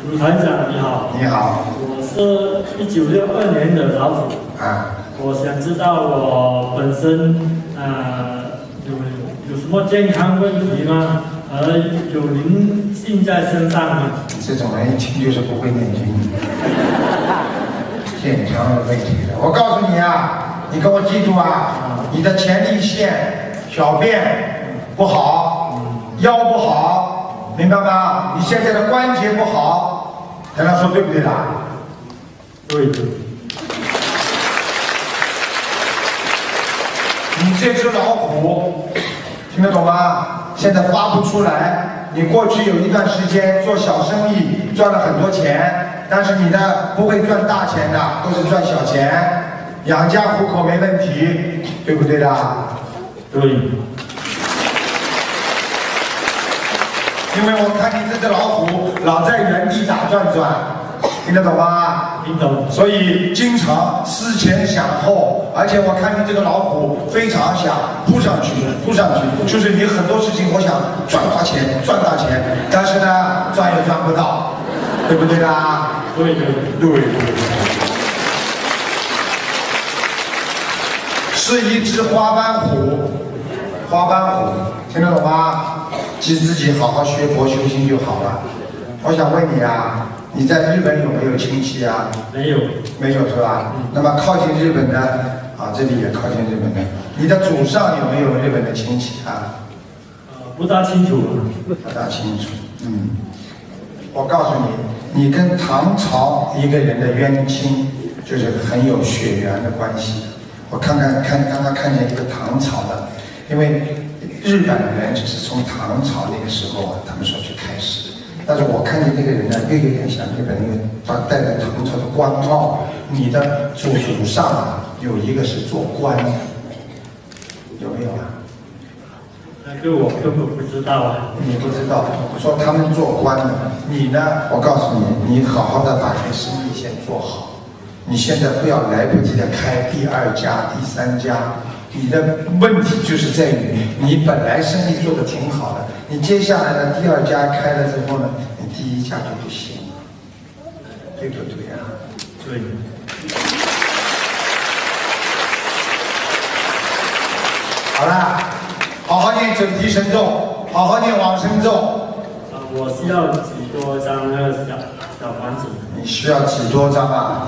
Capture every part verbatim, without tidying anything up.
卢台长你好。 你好。 我是一九六二年的老虎。啊。我想知道我本身呃有有什么健康问题吗？而有灵性在身上吗？ 这种人一听就是不会念经。健康的问题的，我告诉你啊，你给我记住啊，你的前列腺、小便不好，腰不好，明白吗？你现在的关节不好，大家说对不对啦？ 对对。 你这只老虎，听得懂吗？现在发不出来。你过去有一段时间做小生意，赚了很多钱，但是你呢不会赚大钱的，都是赚小钱，养家糊口没问题，对不对的？ 对。 因为我看你这只老虎老在原地打转转，听得懂吗？ 听懂。 所以经常思前想后，而且我看你这个老虎非常想扑上去，扑上去，就是你很多事情我想赚大钱，赚大钱，但是呢赚也赚不到，对不对啦？ 对对对对对。是一只花斑虎，花斑虎，听得懂吗？记自己好好学佛修心就好了。我想问你啊，你在日本有没有亲戚啊？ 没有。 没有是吧？嗯、那么靠近日本的啊，这里也靠近日本的。你的祖上有没有日本的亲戚啊？ 呃，不大清楚。 不大清楚。嗯，我告诉你，你跟唐朝一个人的冤亲，就是很有血缘的关系。我看看看，刚刚看见一个唐朝的，因为日本人就是从唐朝那个时候啊，他们说去开始。但是我看见那个人呢，又有点像日本人，因为他戴着唐朝的官帽。你的祖祖上啊，有一个是做官的，有没有啊？ 那个我根本不知道啊。 你不知道？我说他们做官的，你呢？我告诉你，你好好的把这个生意先做好。你现在不要来不及的开第二家、第三家。你的问题就是在于，你本来生意做得挺好的，你接下来的第二家开了之后呢，你第一家就不行了，对不对啊？ 对。 好啦，好好念准提神咒，好好念往生咒。 啊，我需要几多张那个小小房子？ 你需要几多张啊？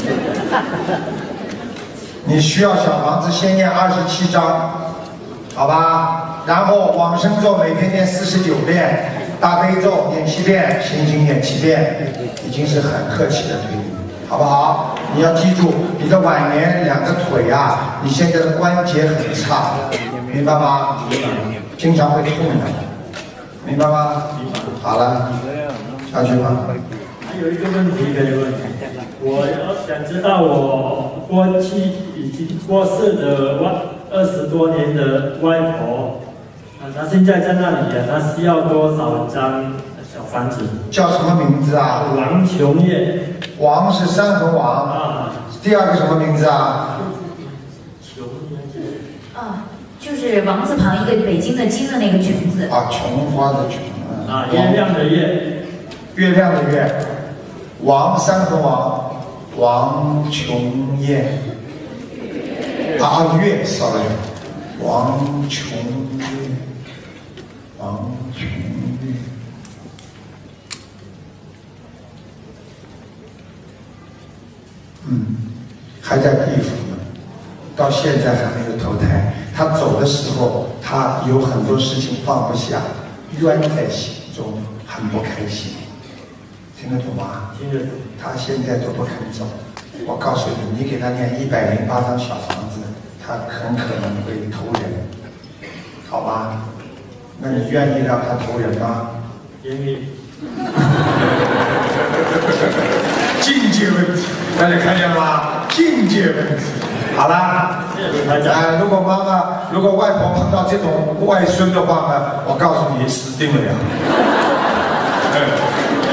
你需要小房子先念二十七章，好吧？然后往生咒每天念四十九遍，大悲咒念七遍，心经念七遍，已经是很客气的对你，好不好？你要记住，你的晚年两个腿啊，你现在的关节很差，明白吗？经常会痛的，明白吗？好了，下去吧。 还有一个问题可以问，我要想知道我过去已经过世的外二十多年的外婆，啊，她现在在那里啊，她需要多少张小房子？ 叫什么名字啊？ 王琼叶。 王是山河王。 啊。第二个什么名字啊？ 琼叶。 啊，就是王字旁一个北京的京的那个琼字。 啊，琼花的琼。 啊，月亮的月。 月亮的月。王山河王，王琼叶，啊月 ，sorry， 王琼叶，王琼叶，嗯，还在地府呢，到现在还没有投胎。他走的时候，他有很多事情放不下，冤在心中，很不开心。听得懂吗？ 听得懂。 他现在都不肯走。我告诉你，你给他念一百零八张小房子，他很可能会投人，好吧？那你愿意让他投人吗？ 愿意。 境界问题，大家看见了吗？境界问题。好啦，哎，如果妈妈，如果外婆碰到这种外孙的话呢，我告诉你，死定了呀。